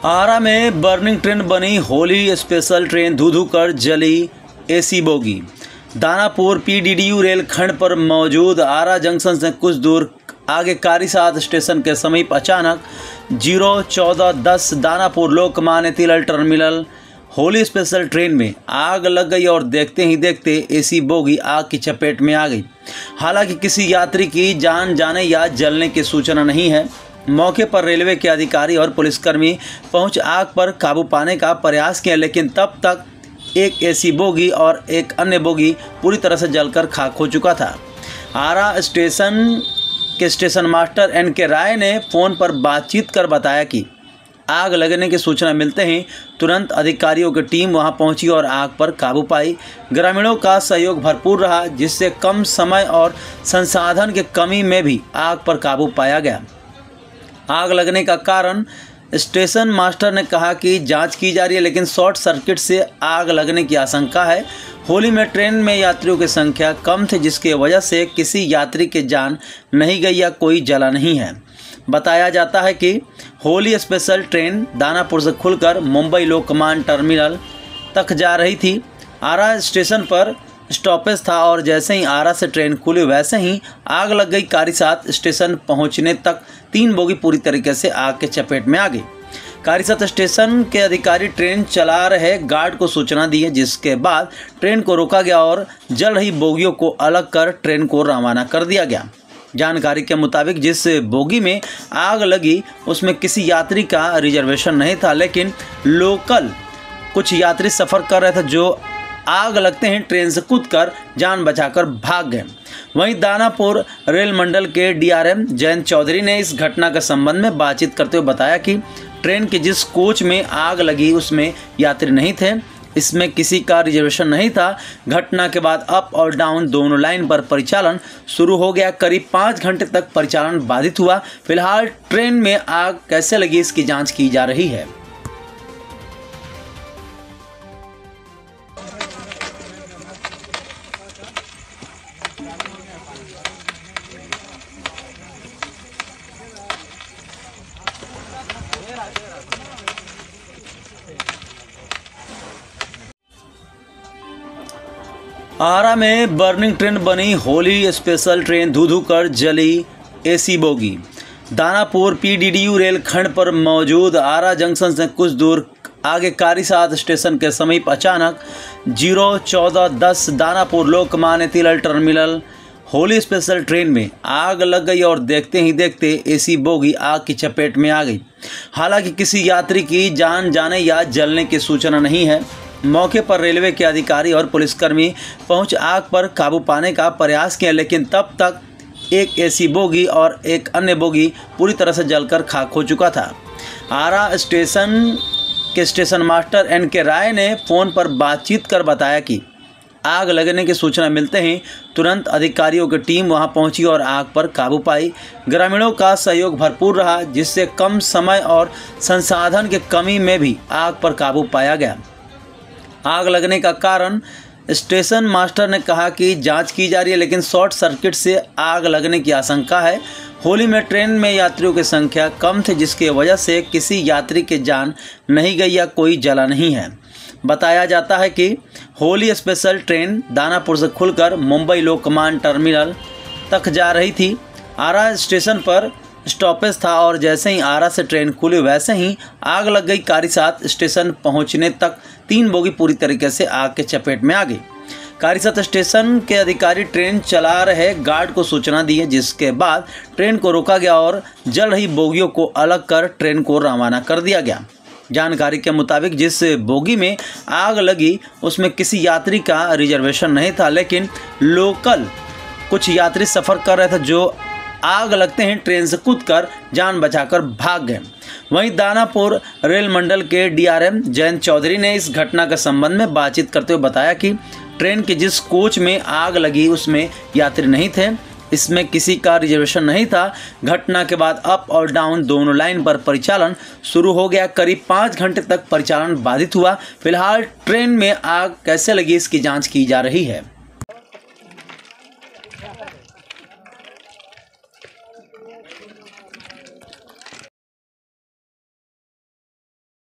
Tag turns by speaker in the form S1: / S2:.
S1: आरा में burning train बनी Holi special train धू धू कर जली एसी बोगी। दानापुर पीडीडीयू रेलखंड पर मौजूद आरा जंक्शन से कुछ दूर आगे कारीसाद स्टेशन के समीप अचानक 01410 Danapur Lokmanya Tilak terminal Holi special train में आग लग गई और देखते ही देखते एसी बोगी आग की चपेट में आ गई। हालांकि किसी यात्री की जान जाने या जलने की सूचना नहीं है। मौके पर रेलवे के अधिकारी और पुलिसकर्मी पहुंच आग पर काबू पाने का प्रयास किया, लेकिन तब तक एक एसी बोगी और एक अन्य बोगी पूरी तरह से जलकर खाक हो चुका था। आरा स्टेशन के स्टेशन मास्टर NK राय ने फ़ोन पर बातचीत कर बताया कि आग लगने की सूचना मिलते ही तुरंत अधिकारियों की टीम वहां पहुंची और आग पर काबू पाई। ग्रामीणों का सहयोग भरपूर रहा, जिससे कम समय और संसाधन की कमी में भी आग पर काबू पाया गया। आग लगने का कारण स्टेशन मास्टर ने कहा कि जांच की जा रही है, लेकिन शॉर्ट सर्किट से आग लगने की आशंका है। होली में ट्रेन में यात्रियों की संख्या कम थी, जिसकी वजह से किसी यात्री की जान नहीं गई या कोई जला नहीं है। बताया जाता है कि होली स्पेशल ट्रेन दानापुर से खुलकर मुंबई लोकमान्य टर्मिनल तक जा रही थी। आरा स्टेशन पर स्टॉपेज था और जैसे ही आरा से ट्रेन खुली वैसे ही आग लग गई। कारीसाद स्टेशन पहुंचने तक 3 बोगी पूरी तरीके से आग के चपेट में आ गई। कारीसाद स्टेशन के अधिकारी ट्रेन चला रहे गार्ड को सूचना दी, जिसके बाद ट्रेन को रोका गया और जल रही बोगियों को अलग कर ट्रेन को रवाना कर दिया गया। जानकारी के मुताबिक जिस बोगी में आग लगी उसमें किसी यात्री का रिजर्वेशन नहीं था, लेकिन लोकल कुछ यात्री सफ़र कर रहे थे जो आग लगते ही ट्रेन से कूदकर जान बचाकर भाग गए। वहीं दानापुर रेल मंडल के DRM जयंत चौधरी ने इस घटना के संबंध में बातचीत करते हुए बताया कि ट्रेन के जिस कोच में आग लगी उसमें यात्री नहीं थे, इसमें किसी का रिजर्वेशन नहीं था। घटना के बाद अप और डाउन दोनों लाइन पर परिचालन शुरू हो गया। करीब 5 घंटे तक परिचालन बाधित हुआ। फिलहाल ट्रेन में आग कैसे लगी इसकी जाँच की जा रही है। आरा में बर्निंग ट्रेन बनी होली स्पेशल ट्रेन धू धू कर जली एसी बोगी। दानापुर पीडीडीयू रेलखंड पर मौजूद आरा जंक्शन से कुछ दूर आगे कारीसाद स्टेशन के समीप अचानक 01410 Danapur Lokmanya Tilak terminal Holi special train में आग लग गई और देखते ही देखते एसी बोगी आग की चपेट में आ गई। हालांकि किसी यात्री की जान जाने या जलने की सूचना नहीं है। मौके पर रेलवे के अधिकारी और पुलिसकर्मी पहुंच आग पर काबू पाने का प्रयास किया, लेकिन तब तक एक एसी बोगी और एक अन्य बोगी पूरी तरह से जलकर खाक हो चुका था। आरा स्टेशन के स्टेशन मास्टर NK राय ने फ़ोन पर बातचीत कर बताया कि आग लगने की सूचना मिलते ही तुरंत अधिकारियों की टीम वहां पहुंची और आग पर काबू पाई। ग्रामीणों का सहयोग भरपूर रहा, जिससे कम समय और संसाधन की कमी में भी आग पर काबू पाया गया। आग लगने का कारण स्टेशन मास्टर ने कहा कि जांच की जा रही है, लेकिन शॉर्ट सर्किट से आग लगने की आशंका है। होली में ट्रेन में यात्रियों की संख्या कम थी, जिसकी वजह से किसी यात्री की जान नहीं गई या कोई जला नहीं है। बताया जाता है कि होली स्पेशल ट्रेन दानापुर से खुलकर मुंबई लोकमान्य टर्मिनल तक जा रही थी। आरा स्टेशन पर स्टॉपेज था और जैसे ही आरा से ट्रेन खुली वैसे ही आग लग गई। कारीसाद स्टेशन पहुंचने तक 3 बोगी पूरी तरीके से आग के चपेट में आ गई। कारीसाद स्टेशन के अधिकारी ट्रेन चला रहे गार्ड को सूचना दी, जिसके बाद ट्रेन को रोका गया और जल रही बोगियों को अलग कर ट्रेन को रवाना कर दिया गया। जानकारी के मुताबिक जिस बोगी में आग लगी उसमें किसी यात्री का रिजर्वेशन नहीं था, लेकिन लोकल कुछ यात्री सफ़र कर रहे थे जो आग लगते ही ट्रेन से कूदकर जान बचाकर भाग गए। वहीं दानापुर रेल मंडल के DRM जयंत चौधरी ने इस घटना के संबंध में बातचीत करते हुए बताया कि ट्रेन के जिस कोच में आग लगी उसमें यात्री नहीं थे, इसमें किसी का रिजर्वेशन नहीं था। घटना के बाद अप और डाउन दोनों लाइन पर परिचालन शुरू हो गया। करीब 5 घंटे तक परिचालन बाधित हुआ। फिलहाल ट्रेन में आग कैसे लगी इसकी जाँच की जा रही है।